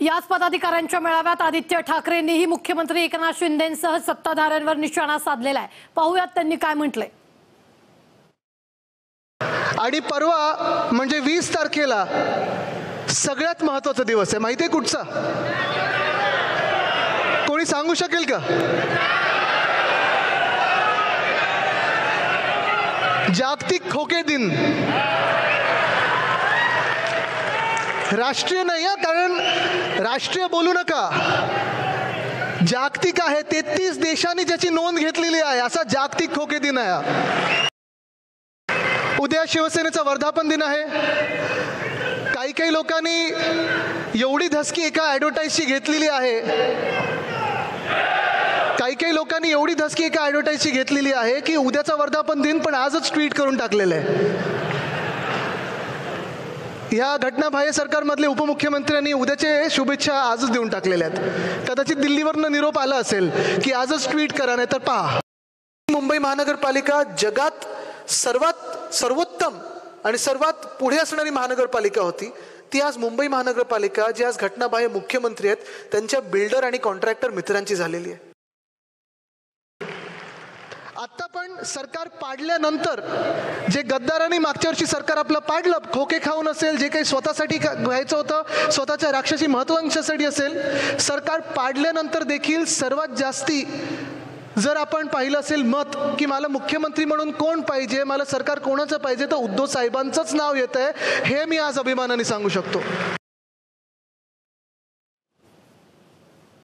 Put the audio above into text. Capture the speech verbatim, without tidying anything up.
याच पदाधिकाऱ्यांच्या मेळाव्यात आदित्य ठाकरेंनीही मुख्यमंत्री एकनाथ शिंदेंसह सत्ताधाऱ्यांवर निशाणा साधलेला आहे। पाहूयात त्यांनी काय म्हटलंय। आणि परवा म्हणजे वीस तारखेला सगळ्यात महत्त्वाचा दिवस आहे, माहिती आहे कुठचा? कोणी सांगू शकेल का? जागतिक खोके दिन। राष्ट्रीय नाही आहे, कारण राष्ट्रीय बोलू नका, जागतिक आहे। तेहतीस देशांनी ज्याची नोंद घेतलेली आहे असा जागतिक खोके दिन आहे। उद्या शिवसेनेचा वर्धापन दिन आहे। काही काही लोकांनी एवढी धसकी एका ॲडव्हर्टाईजची घेतलेली आहे काही काही लोकांनी एवढी धसकी एका ॲडव्हर्टाईजची घेतलेली आहे की उद्याचा वर्धापन दिन पण आजच ट्विट करून टाकलेलं आहे। या घटनाबाह्य सरकारमधले उपमुख्यमंत्र्यांनी उद्याचे शुभेच्छा आजच देऊन टाकलेल्या आहेत। कदाचित दिल्लीवरनं निरोप आला असेल की आजच ट्विट करा, नाही तर पहा। मुंबई महानगरपालिका जगात सर्वात सर्वोत्तम आणि सर्वात पुढे असणारी महानगरपालिका होती, ती आज मुंबई महानगरपालिका जी आज घटनाबाह्य मुख्यमंत्री आहेत त्यांच्या बिल्डर आणि कॉन्ट्रॅक्टर मित्रांची झालेली आहे। आता पण सरकार पाडल्यानंतर जे गद्दारांनी मागच्या वर्षी सरकार आपलं पाडलं, खोके खाऊन असेल, जे काही स्वतःसाठी घ्यायचं होतं, स्वतःच्या राक्षसी महत्त्वाकांक्षासाठी असेल, सरकार पाडल्यानंतर देखील सर्वात जास्ती जर आपण पाहिलं असेल मत की मला मुख्यमंत्री म्हणून कोण पाहिजे, मला सरकार कोणाचं पाहिजे, तर उद्धव साहेबांचंच नाव येत आहे। हे मी आज अभिमानाने सांगू शकतो।